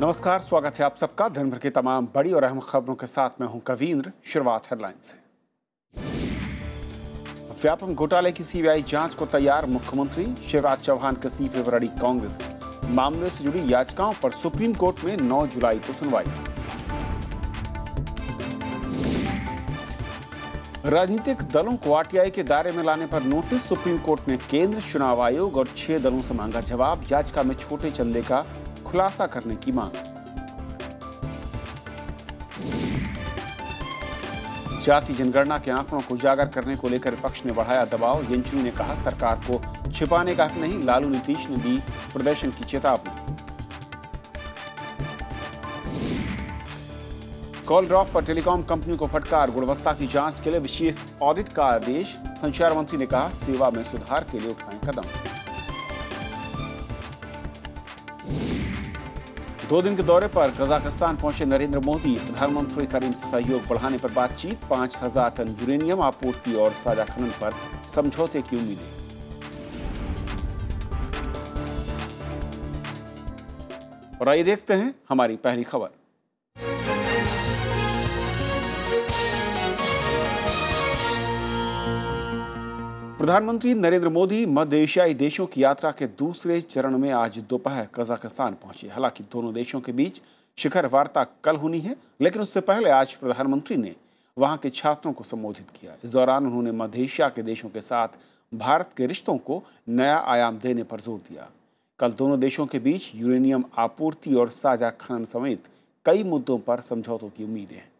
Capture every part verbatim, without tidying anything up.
नमस्कार, स्वागत है आप सबका। दिन भर की तमाम बड़ी और अहम खबरों के साथ मैं हूं कवींद्र। शुरुआत हेडलाइन से। व्यापम घोटाले की सीबीआई जांच को तैयार मुख्यमंत्री। शिवराज चौहान के इस्तीफे पर अड़ी कांग्रेस। मामले से जुड़ी याचिकाओं पर सुप्रीम कोर्ट में नौ जुलाई को सुनवाई। राजनीतिक दलों को आरटीआई के दायरे में लाने पर नोटिस। सुप्रीम कोर्ट ने केंद्र, चुनाव आयोग और छह दलों से मांगा जवाब। याचिका में छोटे चंदे का खुलासा करने की मांग। जाति जनगणना के आंकड़ों को उजागर करने को लेकर विपक्ष ने बढ़ाया दबाव। येंचुरी ने कहा, सरकार को छिपाने का हक नहीं। लालू नीतीश ने दी प्रदर्शन की चेतावनी। कॉल ड्रॉप पर टेलीकॉम कंपनी को फटकार। गुणवत्ता की जांच के लिए विशेष ऑडिट का आदेश। संचार मंत्री ने कहा, सेवा में सुधार के लिए उठाएं कदम। दो दिन के दौरे पर कजाकिस्तान पहुंचे नरेंद्र मोदी। प्रधानमंत्री करीम से सहयोग बढ़ाने पर बातचीत। पांच हजार टन यूरेनियम आपूर्ति और साझा खनन पर समझौते की उम्मीदें। और आइए देखते हैं हमारी पहली खबर। प्रधानमंत्री नरेंद्र मोदी मध्य एशियाई देशों की यात्रा के दूसरे चरण में आज दोपहर कजाकिस्तान पहुंचे। हालांकि दोनों देशों के बीच शिखर वार्ता कल होनी है, लेकिन उससे पहले आज प्रधानमंत्री ने वहां के छात्रों को संबोधित किया। इस दौरान उन्होंने मध्य एशिया के देशों के साथ भारत के रिश्तों को नया आयाम देने पर जोर दिया। कल दोनों देशों के बीच यूरेनियम आपूर्ति और साझा खनन समेत कई मुद्दों पर समझौतों की उम्मीदें हैं।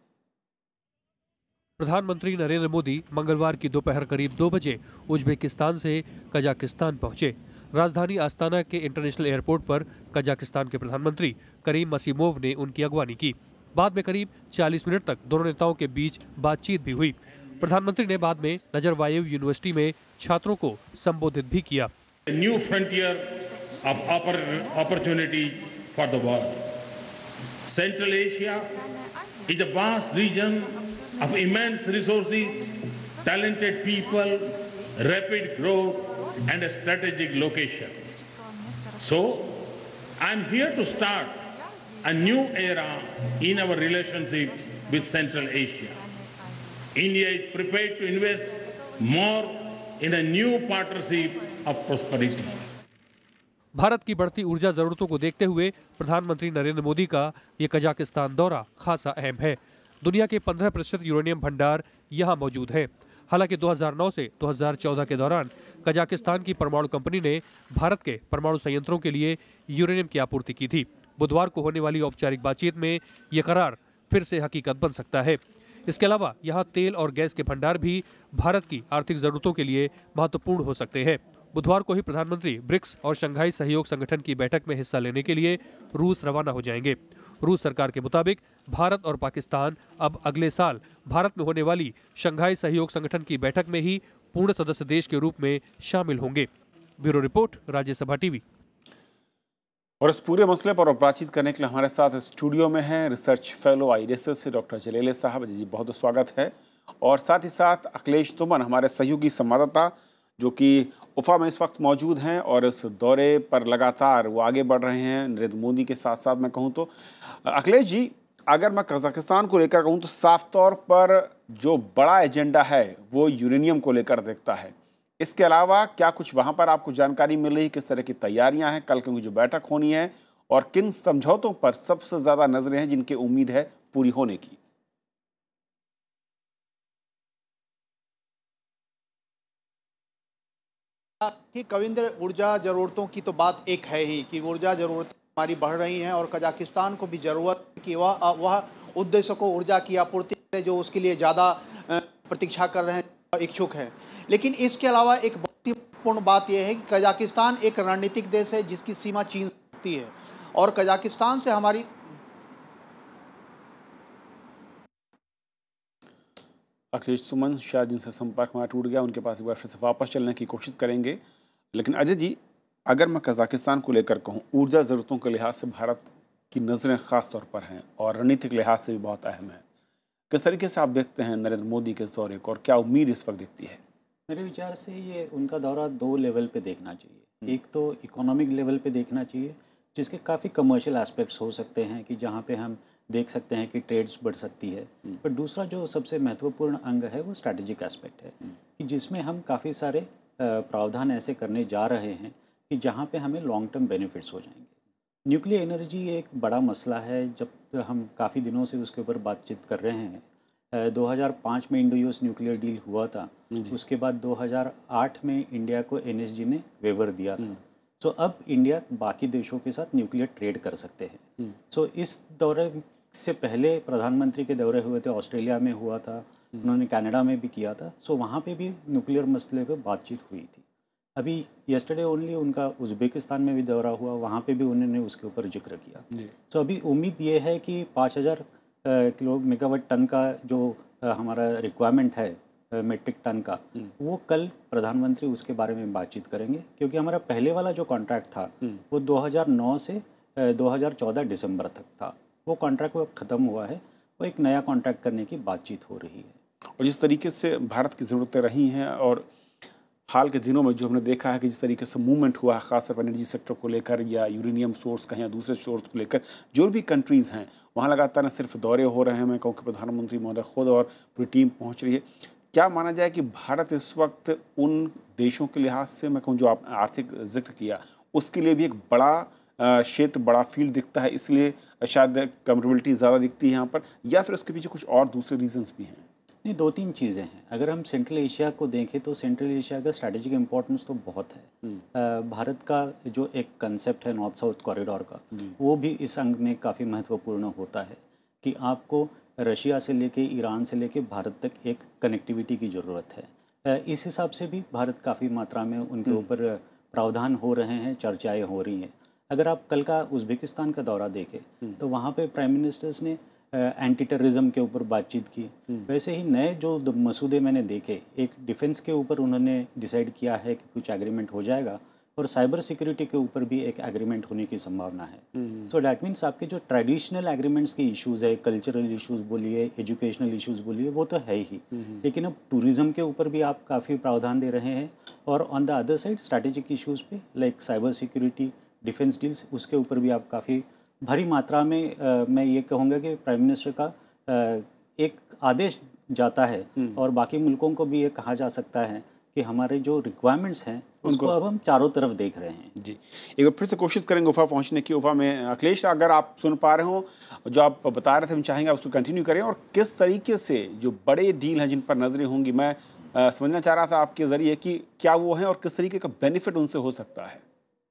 प्रधानमंत्री नरेंद्र मोदी मंगलवार की दोपहर करीब दो बजे उज्बेकिस्तान से कजाकिस्तान पहुंचे। राजधानी आस्ताना के इंटरनेशनल एयरपोर्ट पर कजाकिस्तान के प्रधानमंत्री करीम मसीमोव ने उनकी अगवानी की। बाद में करीब चालीस मिनट तक दोनों नेताओं के बीच बातचीत भी हुई। प्रधानमंत्री ने बाद में नजरबायेव यूनिवर्सिटी में छात्रों को संबोधित भी किया। New frontier of opportunities for the world. Central Asia is a vast region of immense resources, talented people, rapid growth and a strategic location. So, I'm here to start a new era in our relationship with Central Asia. India is prepared to invest more in a new partnership of prosperity. Bharat की बढ़ती ऊर्जा जरूरतों को देखते हुए प्रधानमंत्री नरेंद्र मोदी का ये कजाकिस्तान दौरा खासा अहम है। दुनिया के पंद्रह प्रतिशत यूरेनियम भंडार यहाँ मौजूद है। हालांकि दो हज़ार नौ से दो हज़ार चौदह के दौरान कजाकिस्तान की परमाणु कंपनी ने भारत के परमाणु संयंत्रों के लिए यूरेनियम की आपूर्ति की थी। बुधवार को होने वाली औपचारिक बातचीत में ये करार फिर से हकीकत बन सकता है। इसके अलावा यहाँ तेल और गैस के भंडार भी भारत की आर्थिक जरूरतों के लिए महत्वपूर्ण हो सकते हैं। बुधवार को ही प्रधानमंत्री ब्रिक्स और शंघाई सहयोग संगठन की बैठक में हिस्सा लेने के लिए रूस रवाना हो जाएंगे। रूस सरकार के मुताबिक भारत और पाकिस्तान अब अगले साल भारत में होने वाली शंघाई सहयोग संगठन की बैठक में ही पूर्ण सदस्य देश के रूप में शामिल होंगे। Bureau report, Rajya Sabha TV. और इस पूरे मसले पर बातचीत करने के लिए हमारे साथ स्टूडियो में हैं रिसर्च फेलो आईडीएसएस से डॉक्टर जलेले साहब जी, बहुत स्वागत है। और साथ ही साथ अखिलेश तुमन, हमारे सहयोगी संवाददाता, जो कि उफा में इस वक्त मौजूद हैं और इस दौरे पर लगातार वो आगे बढ़ रहे हैं नरेंद्र मोदी के साथ साथ। मैं कहूँ तो अखिलेश जी, अगर मैं कजाकिस्तान को लेकर कहूँ तो साफ तौर पर जो बड़ा एजेंडा है वो यूरेनियम को लेकर दिखता है। इसके अलावा क्या कुछ वहाँ पर आपको जानकारी मिल रही, किस तरह की तैयारियाँ हैं, कल की जो बैठक होनी है, और किन समझौतों पर सबसे ज़्यादा नजरें हैं जिनकी उम्मीद है पूरी होने की? कि कविंद्र, ऊर्जा ज़रूरतों की तो बात एक है ही कि ऊर्जा ज़रूरतें हमारी बढ़ रही हैं और कजाकिस्तान को भी ज़रूरत कि वह वह उद्देश्य को ऊर्जा की आपूर्ति है जो उसके लिए ज़्यादा प्रतीक्षा कर रहे हैं, इच्छुक हैं। लेकिन इसके अलावा एक बहुत ही महत्वपूर्ण बात यह है कि कजाकिस्तान एक रणनीतिक देश है जिसकी सीमा चीन से होती है और कजाकिस्तान से हमारी अखिलेश सुमन शायद जिनसे संपर्क हमारा टूट गया, उनके पास एक बार फिर से वापस चलने की कोशिश करेंगे। लेकिन अजय जी, अगर मैं कजाकिस्तान को लेकर कहूँ, ऊर्जा ज़रूरतों के लिहाज से भारत की नज़रें ख़ास तौर पर हैं और रणनीतिक लिहाज से भी बहुत अहम है। किस तरीके से आप देखते हैं नरेंद्र मोदी के इस दौरे को और क्या उम्मीद इस वक्त दिखती है? मेरे विचार से ये उनका दौरा दो लेवल पे देखना चाहिए। एक तो इकोनॉमिक लेवल पे देखना चाहिए जिसके काफ़ी कमर्शियल एस्पेक्ट्स हो सकते हैं कि जहाँ पे हम देख सकते हैं कि ट्रेड्स बढ़ सकती है। पर दूसरा जो सबसे महत्वपूर्ण अंग है वो स्ट्रैटेजिक एस्पेक्ट है कि जिसमें हम काफ़ी सारे प्रावधान ऐसे करने जा रहे हैं कि जहाँ पे हमें लॉन्ग टर्म बेनिफिट्स हो जाएंगे। न्यूक्लियर एनर्जी एक बड़ा मसला है, जब हम काफ़ी दिनों से उसके ऊपर बातचीत कर रहे हैं। दो हज़ार पाँच में इंडो यूएस न्यूक्लियर डील हुआ था, उसके बाद दो हज़ार आठ में इंडिया को एनएसजी ने वेवर दिया था। सो so, अब इंडिया बाकी देशों के साथ न्यूक्लियर ट्रेड कर सकते हैं। सो so, इस दौरे से पहले प्रधानमंत्री के दौरे हुए थे, ऑस्ट्रेलिया में हुआ था, उन्होंने कनाडा में भी किया था। सो so, वहाँ पे भी न्यूक्लियर मसले पे बातचीत हुई थी। अभी येस्टरडे ओनली उनका उज़्बेकिस्तान में भी दौरा हुआ, वहाँ पे भी उन्होंने उसके ऊपर जिक्र किया। सो so, अभी उम्मीद ये है कि पाँच हज़ार किलो मेगावाट टन का जो आ, हमारा रिक्वायरमेंट है मेट्रिक टन का, वो कल प्रधानमंत्री उसके बारे में बातचीत करेंगे, क्योंकि हमारा पहले वाला जो कॉन्ट्रैक्ट था वो दो हज़ार नौ से दो हज़ार चौदह दिसंबर तक था। वो कॉन्ट्रैक्ट वो ख़त्म हुआ है, वो एक नया कॉन्ट्रैक्ट करने की बातचीत हो रही है। और जिस तरीके से भारत की ज़रूरतें रही हैं और हाल के दिनों में जो हमने देखा है कि जिस तरीके से मूवमेंट हुआ है खासतौर पर एनर्जी सेक्टर को लेकर या यूरेनियम सोर्स का या दूसरे सोर्स को लेकर, जो भी कंट्रीज़ हैं वहाँ लगातार न सिर्फ दौरे हो रहे हैं, मैं कहूँ कि प्रधानमंत्री महोदय खुद और पूरी टीम पहुँच रही है। क्या माना जाए कि भारत इस वक्त उन देशों के लिहाज से, मैं कहूँ जो आप आर्थिक जिक्र किया, उसके लिए भी एक बड़ा क्षेत्र, बड़ा फील्ड दिखता है, इसलिए शायद कंपेटिबिलिटी ज़्यादा दिखती है यहाँ पर, या फिर उसके पीछे कुछ और दूसरे रीजंस भी हैं? नहीं, दो तीन चीज़ें हैं। अगर हम सेंट्रल एशिया को देखें तो सेंट्रल एशिया का स्ट्रैटेजिक इम्पोर्टेंस तो बहुत है। भारत का जो एक कंसेप्ट है नॉर्थ साउथ कॉरिडोर का, वो भी इस अंग में काफ़ी महत्वपूर्ण होता है कि आपको रशिया से लेके, ईरान से लेके भारत तक एक कनेक्टिविटी की ज़रूरत है। इस हिसाब से भी भारत काफ़ी मात्रा में उनके ऊपर प्रावधान हो रहे हैं, चर्चाएँ हो रही हैं। अगर आप कल का उज़्बेकिस्तान का दौरा देखें तो वहाँ पे प्राइम मिनिस्टर्स ने एंटी टेररिज्म के ऊपर बातचीत की। वैसे ही नए जो मसूदे मैंने देखे, एक डिफेंस के ऊपर उन्होंने डिसाइड किया है कि कुछ एग्रीमेंट हो जाएगा, और साइबर सिक्योरिटी के ऊपर भी एक एग्रीमेंट होने की संभावना है। सो डैट मीन्स आपके जो ट्रेडिशनल एग्रीमेंट्स के इश्यूज़ है, कल्चरल इश्यूज़ बोलिए, एजुकेशनल इश्यूज़ बोलिए, वो तो है ही, लेकिन अब टूरिज़्म के ऊपर भी आप काफ़ी प्रावधान दे रहे हैं। और on the other side strategic issues पे like cyber security, defence deals, उसके ऊपर भी आप काफ़ी भारी मात्रा में आ, मैं ये कहूँगा कि प्राइम मिनिस्टर का आ, एक आदेश जाता है, और बाकी मुल्कों को भी ये कहा जा सकता है कि हमारे जो रिक्वायरमेंट्स हैं उसको अब हम चारों तरफ देख रहे हैं। जी, एक बार फिर से कोशिश करेंगे उफ़ा पहुंचने की। उफ़ा में अखिलेश, अगर आप सुन पा रहे हो जो आप बता रहे थे, हम चाहेंगे आप उसको कंटिन्यू करें, और किस तरीके से जो बड़े डील हैं जिन पर नजरें होंगी, मैं आ, समझना चाह रहा था आपके ज़रिए कि क्या वो हैं और किस तरीके का बेनिफिट उनसे हो सकता है।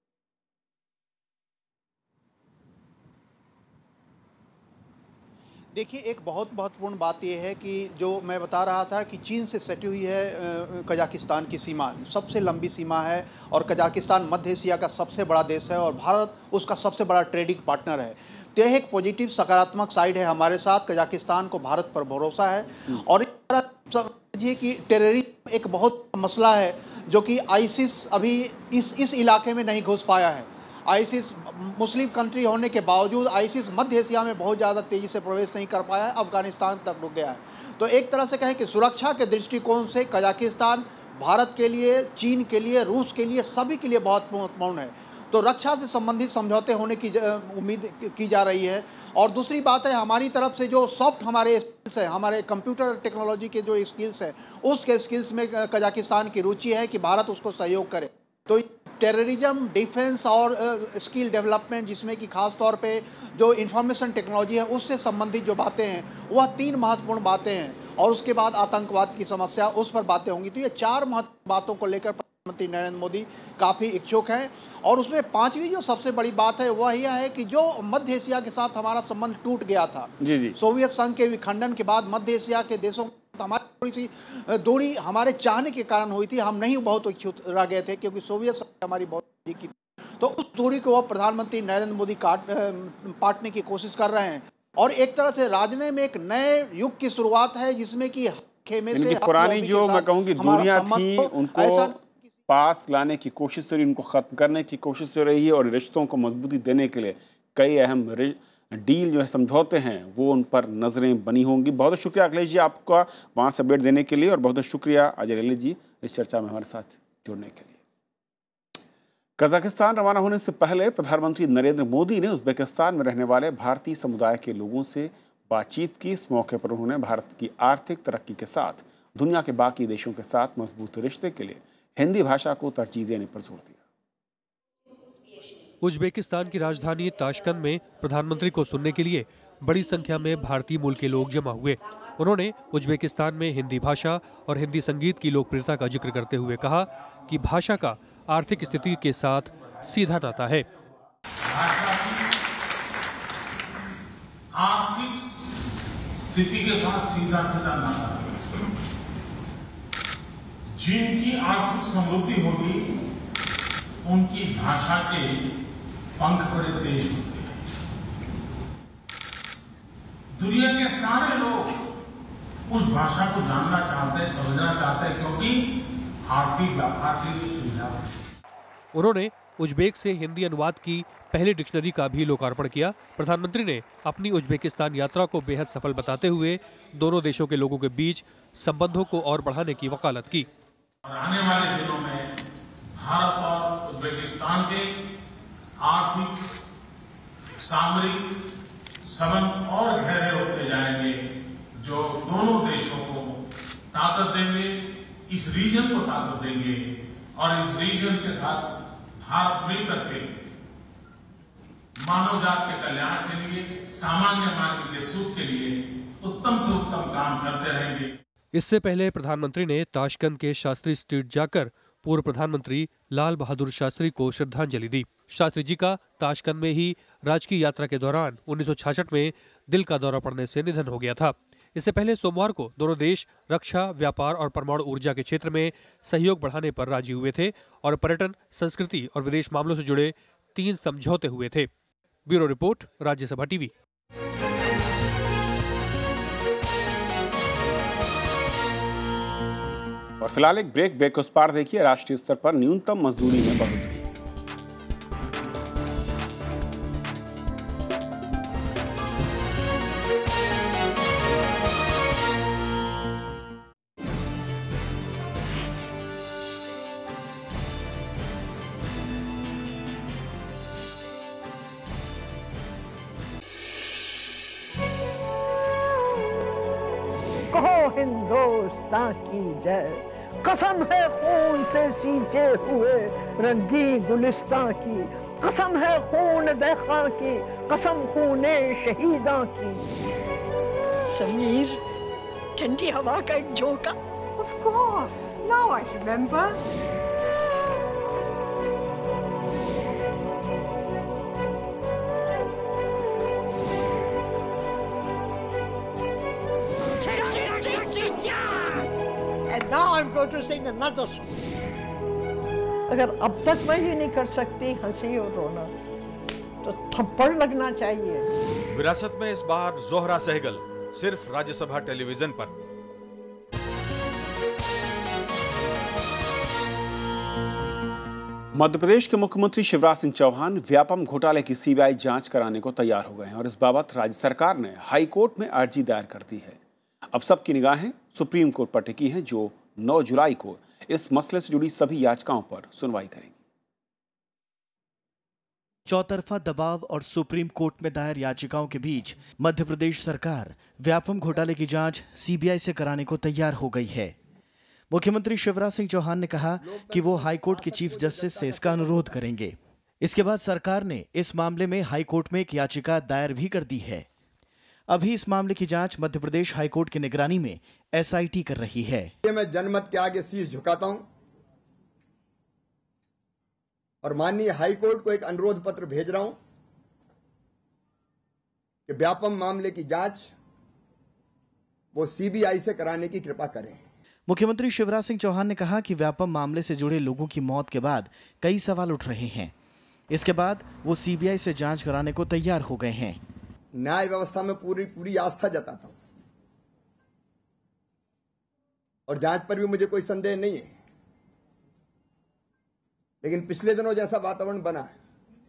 देखिए, एक बहुत महत्वपूर्ण बात यह है कि जो मैं बता रहा था कि चीन से सटी हुई है कजाकिस्तान की सीमा, सबसे लंबी सीमा है, और कजाकिस्तान मध्य एशिया का सबसे बड़ा देश है और भारत उसका सबसे बड़ा ट्रेडिंग पार्टनर है। तो यह एक पॉजिटिव सकारात्मक साइड है हमारे साथ। कजाकिस्तान को भारत पर भरोसा है। और इस तरह समझिए कि टेररिज्म एक बहुत मसला है जो कि आईसिस अभी इस इस इलाके में नहीं घुस पाया है। आईसिस मुस्लिम कंट्री होने के बावजूद आईसिस मध्य एशिया में बहुत ज़्यादा तेज़ी से प्रवेश नहीं कर पाया है, अफगानिस्तान तक रुक गया है। तो एक तरह से कहें कि सुरक्षा के दृष्टिकोण से कजाकिस्तान भारत के लिए, चीन के लिए, रूस के लिए, सभी के लिए बहुत महत्वपूर्ण है। तो रक्षा से संबंधित समझौते होने की उम्मीद की जा रही है। और दूसरी बात है, हमारी तरफ से जो सॉफ्ट हमारे स्किल्स है, हमारे कंप्यूटर टेक्नोलॉजी के जो स्किल्स है, उसके स्किल्स में कजाकिस्तान की रुचि है कि भारत उसको सहयोग करे। तो टेररिज्म, डिफेंस और स्किल डेवलपमेंट, जिसमें कि खास तौर पे जो इंफॉर्मेशन टेक्नोलॉजी है उससे संबंधित जो बातें हैं, वह तीन महत्वपूर्ण बातें हैं। और उसके बाद आतंकवाद की समस्या, उस पर बातें होंगी। तो ये चार महत्वपूर्ण बातों को लेकर प्रधानमंत्री नरेंद्र मोदी काफ़ी इच्छुक हैं। और उसमें पांचवी जो सबसे बड़ी बात है वह यह है कि जो मध्य एशिया के साथ हमारा संबंध टूट गया था, जी जी सोवियत संघ के विखंडन के बाद मध्य एशिया के देशों हमारी थोड़ी सी दूरी हमारे चाहने के कारण हुई थी। हम नहीं बहुत इच्छुक रह गए थे क्योंकि सोवियत संघ हमारी बहुत की, तो उस दूरी को अब प्रधानमंत्री नरेंद्र मोदी काट पाटने की कोशिश कर रहे हैं। और एक तरह से राजनीति में एक नए युग की शुरुआत है, जिसमें कि खेमे से पुरानी जो मैं कहूँ कि दूरियां थी उनको पास लाने की कोशिश हो रही, उनको खत्म करने की कोशिश हो रही है, और रिश्तों को मजबूती देने के लिए कई अहम डील जो है, समझौते हैं, वो उन पर नज़रें बनी होंगी। बहुत बहुत शुक्रिया अखिलेश जी आपका वहाँ से अपडेट देने के लिए, और बहुत बहुत शुक्रिया अजय लेले जी इस चर्चा में हमारे साथ जुड़ने के लिए। कजाकिस्तान रवाना होने से पहले प्रधानमंत्री नरेंद्र मोदी ने उज्बेकिस्तान में रहने वाले भारतीय समुदाय के लोगों से बातचीत की। इस मौके पर उन्होंने भारत की आर्थिक तरक्की के साथ दुनिया के बाकी देशों के साथ मजबूत रिश्ते के लिए हिंदी भाषा को तरजीह देने पर जोर दिया। उज्बेकिस्तान की राजधानी ताशकंद में प्रधानमंत्री को सुनने के लिए बड़ी संख्या में भारतीय मूल के लोग जमा हुए। उन्होंने उज्बेकिस्तान में हिंदी भाषा और हिंदी संगीत की लोकप्रियता का जिक्र करते हुए कहा कि भाषा का आर्थिक स्थिति के साथ सीधा नाता है। आर्थिक स्थिति के साथ सीधा सीधा नाता है। जिनकी आर्थिक समृद्धि होगी उनकी भाषा के पंख बड़े तेज होते हैं। दुनिया के सारे लोग उस भाषा को जानना चाहते हैं, समझना चाहते हैं, क्योंकि आर्थिक व्यापार के लिए सुविधा है। उन्होंने उज्बेक से हिंदी अनुवाद की पहली डिक्शनरी का भी लोकार्पण किया। प्रधानमंत्री ने अपनी उज्बेकिस्तान यात्रा को बेहद सफल बताते हुए दोनों देशों के लोगों के बीच संबंधों को और बढ़ाने की वकालत की। आने वाले दिनों में भारत और उज्बेकिस्तान के आर्थिक, सामरिक संबंध और गहरे होते जाएंगे, जो दोनों देशों को ताकत देंगे, इस रीजन को ताकत देंगे और इस रीजन के साथ भारत मिलकर के मानव जात के कल्याण के लिए, सामान्य मानव के सुख के लिए उत्तम से उत्तम काम करते रहेंगे। इससे पहले प्रधानमंत्री ने ताशकंद के शास्त्री स्ट्रीट जाकर पूर्व प्रधानमंत्री लाल बहादुर शास्त्री को श्रद्धांजलि दी। शास्त्री जी का ताशकंद में ही राजकीय यात्रा के दौरान उन्नीस सौ छियासठ में दिल का दौरा पड़ने से निधन हो गया था। इससे पहले सोमवार को दोनों देश रक्षा, व्यापार और परमाणु ऊर्जा के क्षेत्र में सहयोग बढ़ाने पर राजी हुए थे और पर्यटन, संस्कृति और विदेश मामलों से जुड़े तीन समझौते हुए थे। Bureau report, Rajya Sabha TV. और फिलहाल एक ब्रेक ब्रेक उस पार देखिए। राष्ट्रीय स्तर पर न्यूनतम मजदूरी में बढ़ोतरी। कहो हिंदुस्तान की जय, कसम है खून से सींचे हुए रंगी गुलिस्तां की, कसम है खून दहका की, कसम खूने शहीदां की। समीर, ठंडी हवा का एक झोंका। Of course, now I remember. And now I'm going to sing another song. अगर अब तक मैं ये नहीं कर सकती हंसी और रोना, तो थप्पड़ लगना चाहिए। विरासत में इस बार जोहरा सहगल, सिर्फ राज्यसभा टेलीविजन पर। मध्य प्रदेश के मुख्यमंत्री शिवराज सिंह चौहान व्यापम घोटाले की सीबीआई जांच कराने को तैयार हो गए हैं और इस बाबत राज्य सरकार ने हाई कोर्ट में अर्जी दायर कर दी है। अब सबकी निगाहें सुप्रीम कोर्ट पर टिकी हैं, जो नौ जुलाई को इस मसले से जुड़ी सभी याचिकाओं पर सुनवाई करेगी। चौतरफा दबाव और सुप्रीम कोर्ट में दायर याचिकाओं के बीच मध्य प्रदेश सरकार व्यापम घोटाले की जांच सीबीआई से कराने को तैयार हो गई है। मुख्यमंत्री शिवराज सिंह चौहान ने कहा कि वो हाईकोर्ट के चीफ जस्टिस से इसका अनुरोध करेंगे। इसके बाद सरकार ने इस मामले में हाईकोर्ट में एक याचिका दायर भी कर दी है। अभी इस मामले की जांच मध्य प्रदेश हाईकोर्ट की निगरानी में एसआईटी कर रही है। मैं जनमत के आगे शीश झुकाता हूं और माननीय हाईकोर्ट को एक अनुरोध पत्र भेज रहा हूं कि व्यापम मामले की जांच वो सीबीआई से कराने की कृपा करें। मुख्यमंत्री शिवराज सिंह चौहान ने कहा कि व्यापम मामले से जुड़े लोगों की मौत के बाद कई सवाल उठ रहे हैं। इसके बाद वो सीबीआई से जांच कराने को तैयार हो गए हैं। न्याय व्यवस्था में पूरी पूरी आस्था जताता हूं और जांच पर भी मुझे कोई संदेह नहीं है, लेकिन पिछले दिनों जैसा वातावरण बना है,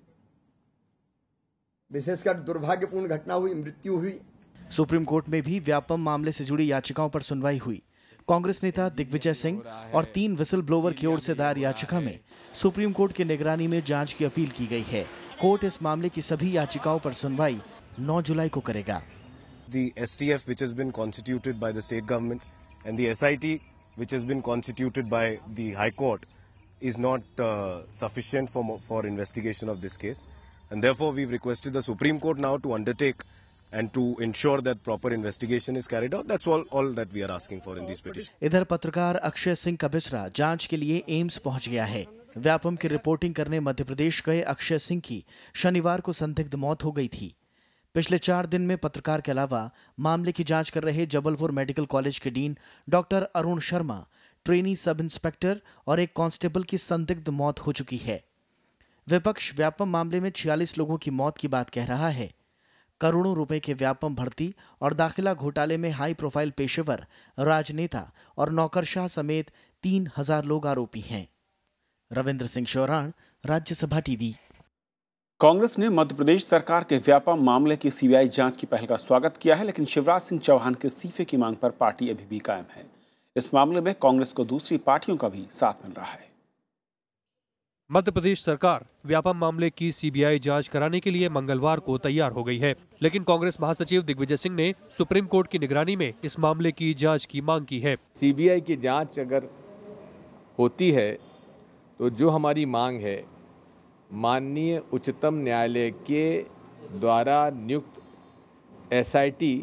विशेषकर दुर्भाग्यपूर्ण घटना हुई, मृत्यु हुई। सुप्रीम कोर्ट में भी व्यापम मामले से जुड़ी याचिकाओं पर सुनवाई हुई। कांग्रेस नेता दिग्विजय सिंह और तीन विसल ब्लोवर की ओर से दायर याचिका में सुप्रीम कोर्ट की निगरानी में जांच की अपील की गई है। कोर्ट इस मामले की सभी याचिकाओं पर सुनवाई नौ जुलाई को करेगा। The S T F which has been constituted by the state government and the S I T which has been constituted by the High Court is not uh, sufficient for for investigation of this case, and therefore we've requested the Supreme Court now to undertake and to ensure that proper investigation is carried out. That's all all that we are asking for in this petition. इधर पत्रकार अक्षय सिंह का बिसरा जांच के लिए AIIMS पहुंच गया है। व्यापम की रिपोर्टिंग करने मध्य प्रदेश गए अक्षय सिंह की शनिवार को संदिग्ध मौत हो गई थी। पिछले चार दिन में पत्रकार के अलावा मामले की जांच कर रहे जबलपुर मेडिकल कॉलेज के dean doctor Arun Sharma, trainee sub inspector और एक कांस्टेबल की संदिग्ध मौत हो चुकी है। विपक्ष व्यापम मामले में छियालीस लोगों की मौत की बात कह रहा है। करोड़ों रुपए के व्यापम भर्ती और दाखिला घोटाले में हाई प्रोफाइल पेशेवर, राजनेता और नौकरशाह समेत तीन हजार लोग आरोपी हैं। रविंद्र सिंह शौरान, राज्यसभा टीवी। कांग्रेस ने मध्य प्रदेश सरकार के व्यापम मामले की सीबीआई जांच की पहल का स्वागत किया है, लेकिन शिवराज सिंह चौहान के इस्तीफे की मांग पर पार्टी अभी भी कायम है। इस मामले में कांग्रेस को दूसरी पार्टियों का भी साथ मिल रहा है। मध्य प्रदेश सरकार व्यापम मामले की सीबीआई जांच कराने के लिए मंगलवार को तैयार हो गई है, लेकिन कांग्रेस महासचिव दिग्विजय सिंह ने सुप्रीम कोर्ट की निगरानी में इस मामले की जांच की मांग की है। सीबीआई की जांच अगर होती है तो जो हमारी मांग है माननीय उच्चतम न्यायालय के द्वारा नियुक्त एसआईटी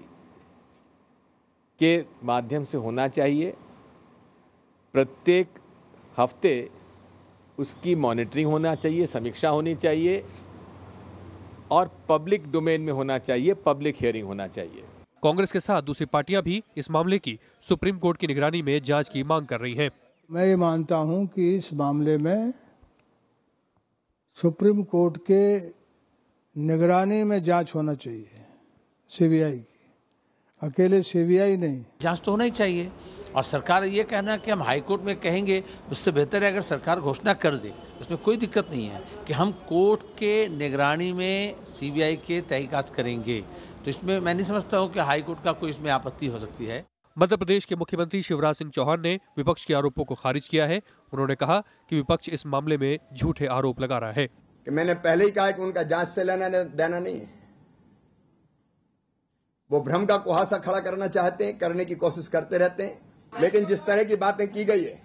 के माध्यम से होना चाहिए। प्रत्येक हफ्ते उसकी मॉनिटरिंग होना चाहिए, समीक्षा होनी चाहिए और पब्लिक डोमेन में होना चाहिए, पब्लिक हियरिंग होना चाहिए। कांग्रेस के साथ दूसरी पार्टियां भी इस मामले की सुप्रीम कोर्ट की निगरानी में जांच की मांग कर रही हैं। मैं ये मानता हूं कि इस मामले में सुप्रीम कोर्ट के निगरानी में जांच होना चाहिए, सीबीआई की, अकेले सीबीआई नहीं। जांच तो होना ही चाहिए और सरकार ये कहना कि हम हाई कोर्ट में कहेंगे उससे बेहतर है अगर सरकार घोषणा कर दे, उसमें कोई दिक्कत नहीं है कि हम कोर्ट के निगरानी में सीबीआई के तहकीकात करेंगे। तो इसमें मैं नहीं समझता हूँ कि हाई कोर्ट का कोई इसमें आपत्ति हो सकती है। मध्य प्रदेश के मुख्यमंत्री शिवराज सिंह चौहान ने विपक्ष के आरोपों को खारिज किया है। उन्होंने कहा कि विपक्ष इस मामले में झूठे आरोप लगा रहा है। कि मैंने पहले ही कहा कि उनका जांच से लेना देना नहीं है। वो भ्रम का कुहासा खड़ा करना चाहते हैं, करने की कोशिश करते रहते हैं, लेकिन जिस तरह की बातें की गई है,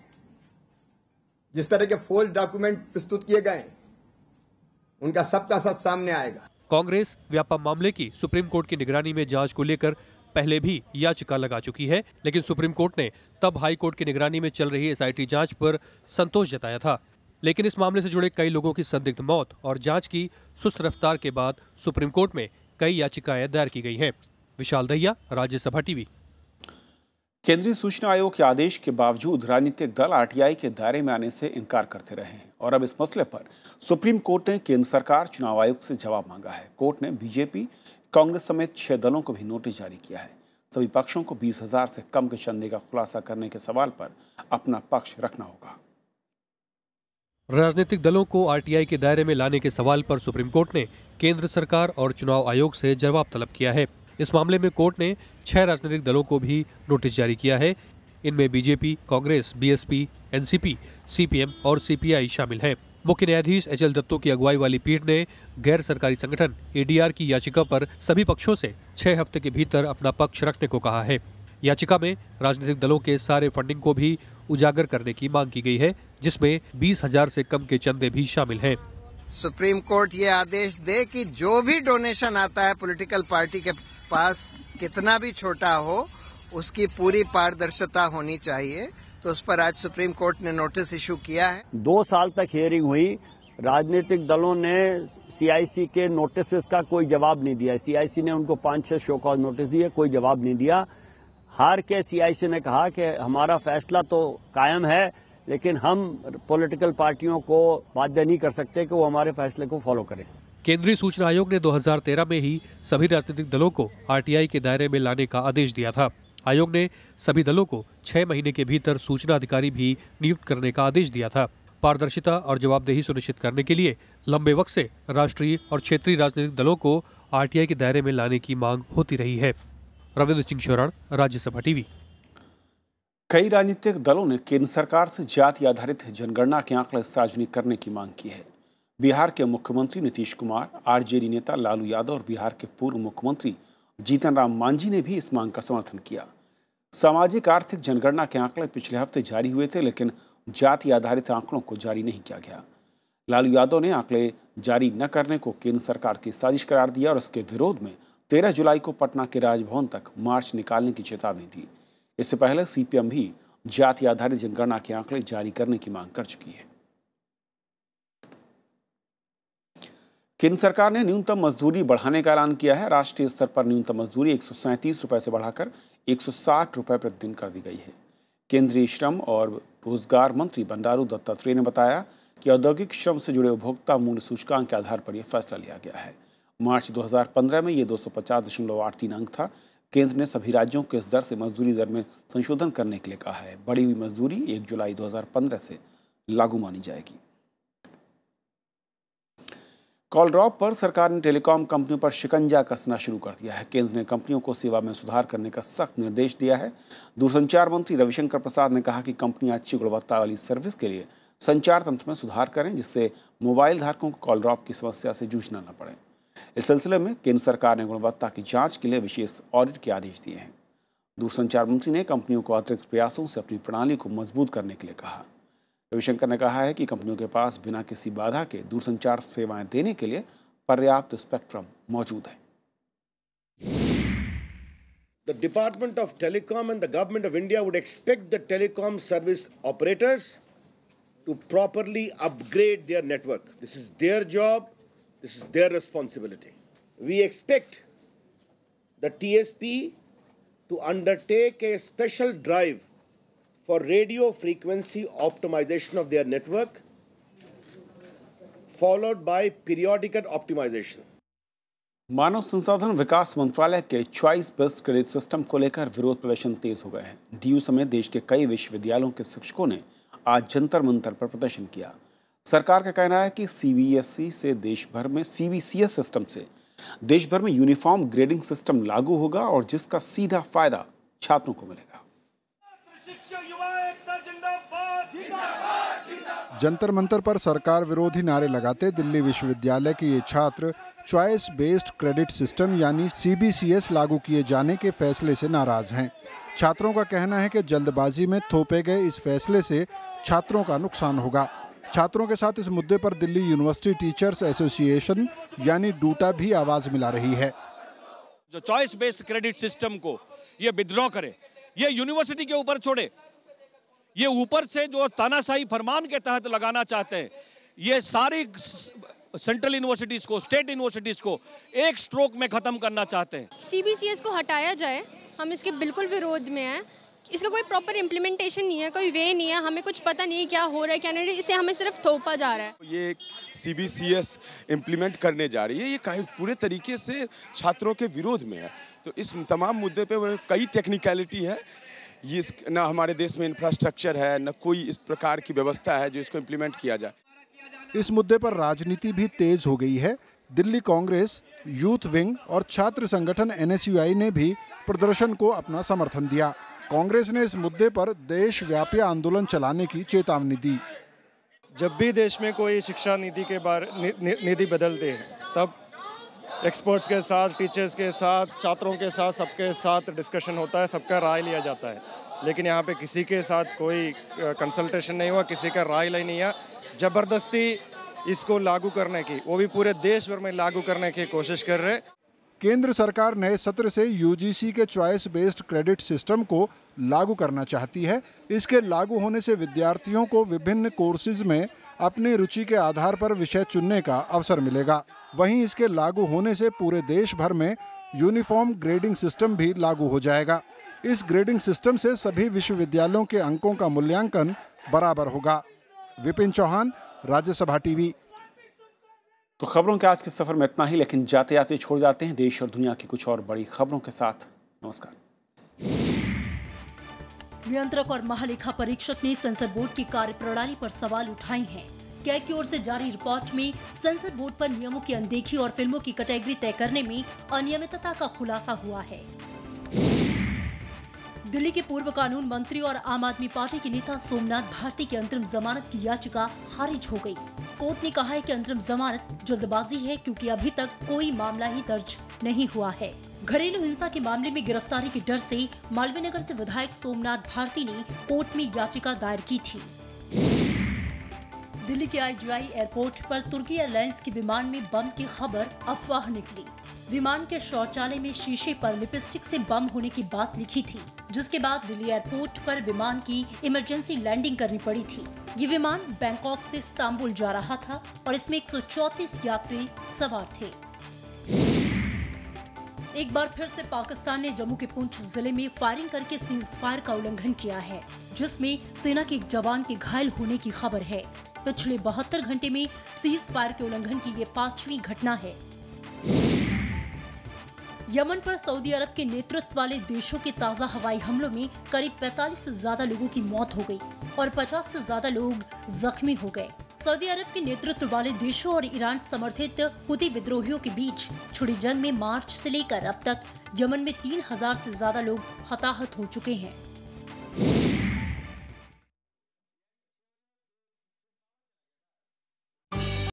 जिस तरह के फोल्ड डॉक्यूमेंट प्रस्तुत किए गए, उनका सबका सच सामने आएगा। कांग्रेस व्यापम मामले की सुप्रीम कोर्ट की निगरानी में जांच को लेकर पहले भी याचिका लगा चुकी है, लेकिन सुप्रीम कोर्ट ने तब हाई कोर्ट की निगरानी में चल रही एसआईटी जांच पर संतोष जताया था। लेकिन इस मामले से जुड़े कई लोगों की संदिग्ध मौत और जांच की सुस्त रफ्तार के बाद सुप्रीम कोर्ट में कई याचिकाएं दायर की गई हैं। विशाल दहिया, राज्यसभा टीवी। केंद्रीय सूचना आयोग के आदेश के बावजूद राजनीतिक दल आरटीआई के दायरे में आने से इनकार करते रहे हैं और अब इस मसले पर सुप्रीम कोर्ट ने केंद्र सरकार चुनाव आयोग से जवाब मांगा है। कोर्ट ने बीजेपी, कांग्रेस समेत छह दलों को भी नोटिस जारी किया है। सभी पक्षों को बीस हजार से कम के चंदे का खुलासा करने के सवाल पर अपना पक्ष रखना होगा। राजनीतिक दलों को आरटीआई के दायरे में लाने के सवाल पर सुप्रीम कोर्ट ने केंद्र सरकार और चुनाव आयोग से जवाब तलब किया है। इस मामले में कोर्ट ने छह राजनीतिक दलों को भी नोटिस जारी किया है। इनमें BJP, Congress, BSP, NCP, CPM और सीपीआई शामिल हैं। मुख्य न्यायाधीश एच एल दत्तों की अगुवाई वाली पीठ ने गैर सरकारी संगठन एडीआर की याचिका पर सभी पक्षों से छह हफ्ते के भीतर अपना पक्ष रखने को कहा है। याचिका में राजनीतिक दलों के सारे फंडिंग को भी उजागर करने की मांग की गई है, जिसमें बीस हजार से कम के चंदे भी शामिल हैं। सुप्रीम कोर्ट ये आदेश दे कि जो भी डोनेशन आता है पॉलिटिकल पार्टी के पास, कितना भी छोटा हो, उसकी पूरी पारदर्शिता होनी चाहिए। तो उस पर आज सुप्रीम कोर्ट ने नोटिस इशू किया है। दो साल तक हियरिंग हुई, राजनीतिक दलों ने सीआईसी के नोटिस का कोई जवाब नहीं दिया। सीआईसी ने उनको पांच छह शो कॉज नोटिस दिए, कोई जवाब नहीं दिया। हार के सीआईसी ने कहा कि हमारा फैसला तो कायम है, लेकिन हम पॉलिटिकल पार्टियों को बाध्य नहीं कर सकते कि वो हमारे फैसले को फॉलो करें। केंद्रीय सूचना आयोग ने दो हज़ार तेरह में ही सभी राजनीतिक दलों को आरटीआई के दायरे में लाने का आदेश दिया था। आयोग ने सभी दलों को छह महीने के भीतर सूचना अधिकारी भी नियुक्त करने का आदेश दिया था। पारदर्शिता और जवाबदेही सुनिश्चित करने के लिए लंबे वक्त से राष्ट्रीय और क्षेत्रीय राजनीतिक दलों को आरटीआई के दायरे में लाने की मांग होती रही है। रविंद्र सिंह शौरान, राज्यसभा टीवी। कई राजनीतिक दलों ने केंद्र सरकार से जाति आधारित जनगणना के आंकड़े सार्वजनिक करने की मांग की है। बिहार के मुख्यमंत्री नीतीश कुमार, आरजेडी नेता लालू यादव और बिहार के पूर्व मुख्यमंत्री जीतन राम मांझी ने भी इस मांग का समर्थन किया। सामाजिक आर्थिक जनगणना के आंकड़े पिछले हफ्ते जारी हुए थे, लेकिन जाति आधारित आंकड़ों को जारी नहीं किया गया। लालू यादव ने आंकड़े जारी न करने को केंद्र सरकार की साजिश करार दिया और उसके विरोध में तेरह जुलाई को पटना के राजभवन तक मार्च निकालने की चेतावनी दी। इससे पहले सीपीएम भी जाति आधारित जनगणना के आंकड़े जारी करने की मांग कर चुकी है। केंद्र सरकार ने न्यूनतम मजदूरी बढ़ाने का ऐलान किया है। राष्ट्रीय स्तर पर न्यूनतम मजदूरी एक सौ सैंतीस रुपये से बढ़ाकर एक सौ साठ रुपये प्रति दिन कर दी गई है। केंद्रीय श्रम और रोजगार मंत्री बंडारू दत्तात्रेय ने बताया कि औद्योगिक श्रम से जुड़े उपभोक्ता मूल्य सूचकांक के आधार पर यह फैसला लिया गया है। मार्च दो हज़ार पंद्रह में ये दो सौ पचास दशमलव आठ तीन अंक था। केंद्र ने सभी राज्यों को इस दर से मजदूरी दर में संशोधन करने के लिए कहा है। बढ़ी हुई मजदूरी एक जुलाई दो हज़ार पंद्रह से लागू मानी जाएगी। कॉल ड्रॉप पर सरकार ने टेलीकॉम कंपनियों पर शिकंजा कसना शुरू कर दिया है। केंद्र ने कंपनियों को सेवा में सुधार करने का सख्त निर्देश दिया है। दूरसंचार मंत्री रविशंकर प्रसाद ने कहा कि कंपनियां अच्छी गुणवत्ता वाली सर्विस के लिए संचार तंत्र में सुधार करें, जिससे मोबाइल धारकों को कॉल ड्रॉप की समस्या से जूझना न पड़े। इस सिलसिले में केंद्र सरकार ने गुणवत्ता की जांच के लिए विशेष ऑडिट के आदेश दिए हैं। दूरसंचार मंत्री ने कंपनियों को अतिरिक्त प्रयासों से अपनी प्रणाली को मजबूत करने के लिए कहा। रविशंकर ने कहा है कि कंपनियों के पास बिना किसी बाधा के दूरसंचार सेवाएं देने के लिए पर्याप्त स्पेक्ट्रम मौजूद है। The Department of Telecom and the Government of India would expect the telecom service operators to properly upgrade their network. This is their job. This is their responsibility. We expect the T S P to undertake a special drive for radio frequency optimization of their network, followed by periodical optimization. मानव संसाधन विकास मंत्रालय के choice based credit system को लेकर विरोध प्रदर्शन तेज हो गए हैं। डीयू समेत देश के कई विश्वविद्यालयों के शिक्षकों ने आज जंतर मंतर पर प्रदर्शन किया। सरकार का कहना है कि सीबीएसई से देश भर में सीबीसीएस सिस्टम से देश भर में यूनिफॉर्म ग्रेडिंग सिस्टम लागू होगा और जिसका सीधा फायदा छात्रों को मिलेगा। जंतर मंतर पर सरकार विरोधी नारे लगाते दिल्ली विश्वविद्यालय के ये छात्र चॉइस बेस्ड क्रेडिट सिस्टम यानी सीबीसीएस लागू किए जाने के फैसले से नाराज हैं। छात्रों का कहना है कि जल्दबाजी में थोपे गए इस फैसले से छात्रों का नुकसान होगा। छात्रों के साथ इस मुद्दे पर दिल्ली यूनिवर्सिटी टीचर्स एसोसिएशन यानी डूटा भी आवाज मिला रही है। जो चॉइस बेस्ड क्रेडिट सिस्टम को ये विड्रॉ करे, ये यूनिवर्सिटी के ऊपर छोड़े। ये ऊपर से जो तानाशाही फरमान के तहत लगाना चाहते हैं, ये सारी सेंट्रल यूनिवर्सिटीज को, स्टेट यूनिवर्सिटीज को एक स्ट्रोक में खत्म करना चाहते हैं। सीबीसीएस को हटाया जाए, हम इसके बिल्कुल विरोध में हैं। इसका कोई प्रॉपर इम्प्लीमेंटेशन नहीं है, कोई वे नहीं है, हमें कुछ पता नहीं है क्या हो रहा है क्या नहीं। इसे हमें सिर्फ थोपा जा रहा है। ये सीबीसीएस इम्प्लीमेंट करने जा रही है, ये पूरे तरीके से छात्रों के विरोध में है। तो इस तमाम मुद्दे पे कई टेक्निकलिटी है। ये ना हमारे देश में इंफ्रास्ट्रक्चर है, न कोई इस प्रकार की व्यवस्था है जो इसको इम्प्लीमेंट किया जाए। इस मुद्दे पर राजनीति भी तेज हो गई है। दिल्ली कांग्रेस, यूथ विंग और छात्र संगठन एनएसयूआई ने भी प्रदर्शन को अपना समर्थन दिया। कांग्रेस ने इस मुद्दे पर देशव्यापी आंदोलन चलाने की चेतावनी दी। जब भी देश में कोई शिक्षा नीति के बारे नीति बदलते हैं, तब एक्सपर्ट्स के साथ, टीचर्स के साथ, छात्रों के साथ, सबके साथ डिस्कशन होता है, सबका राय लिया जाता है। लेकिन यहाँ पे किसी के साथ कोई कंसल्टेशन नहीं हुआ, किसी का राय नहीं लिया। जबरदस्ती इसको लागू करने की, वो भी पूरे देश भर में लागू करने की कोशिश कर रहे। केंद्र सरकार नए सत्र से यूजीसी के चॉइस बेस्ड क्रेडिट सिस्टम को लागू करना चाहती है। इसके लागू होने से विद्यार्थियों को विभिन्न कोर्सेज में अपनी रुचि के आधार पर विषय चुनने का अवसर मिलेगा। वहीं इसके लागू होने से पूरे देश भर में यूनिफॉर्म ग्रेडिंग सिस्टम भी लागू हो जाएगा। इस ग्रेडिंग सिस्टम से सभी विश्वविद्यालयों के अंकों का मूल्यांकन बराबर होगा। विपिन चौहान, राज्यसभा टीवी। तो खबरों के आज के सफर में इतना ही, लेकिन जाते जाते छोड़ जाते हैं देश और दुनिया की कुछ और बड़ी खबरों के साथ। नमस्कार। नियंत्रक और महालेखा परीक्षक ने सेंसर बोर्ड की कार्यप्रणाली पर सवाल उठाए हैं। कैग की ओर से जारी रिपोर्ट में सेंसर बोर्ड पर नियमों की अनदेखी और फिल्मों की कैटेगरी तय करने में अनियमितता का खुलासा हुआ है। दिल्ली के पूर्व कानून मंत्री और आम आदमी पार्टी के नेता सोमनाथ भारती की अंतरिम जमानत की याचिका खारिज हो गई। कोर्ट ने कहा है कि अंतरिम जमानत जल्दबाजी है क्योंकि अभी तक कोई मामला ही दर्ज नहीं हुआ है। घरेलू हिंसा के मामले में गिरफ्तारी के डर से मालवीय नगर से विधायक सोमनाथ भारती ने कोर्ट में याचिका दायर की थी। दिल्ली के आई जी आई एयरपोर्ट पर तुर्की एयरलाइंस के विमान में बम की खबर अफवाह निकली। विमान के शौचालय में शीशे पर लिपस्टिक से बम होने की बात लिखी थी, जिसके बाद दिल्ली एयरपोर्ट पर विमान की इमरजेंसी लैंडिंग करनी पड़ी थी। ये विमान बैंकॉक से इस्तांबुल जा रहा था और इसमें एक सौ चौंतीस यात्री सवार थे। एक बार फिर से पाकिस्तान ने जम्मू के पुंछ जिले में फायरिंग करके सीज फायर का उल्लंघन किया है, जिसमें सेना के एक जवान के घायल होने की खबर है। पिछले बहत्तर घंटे में सीज फायर के उल्लंघन की ये पांचवी घटना है। यमन पर सऊदी अरब के नेतृत्व वाले देशों के ताज़ा हवाई हमलों में करीब पैंतालीस से ज्यादा लोगों की मौत हो गई और पचास से ज्यादा लोग जख्मी हो गए। सऊदी अरब के नेतृत्व वाले देशों और ईरान समर्थित हुती विद्रोहियों के बीच छिड़ी जंग में मार्च से लेकर अब तक यमन में तीन हजार से ज्यादा लोग हताहत हो चुके हैं।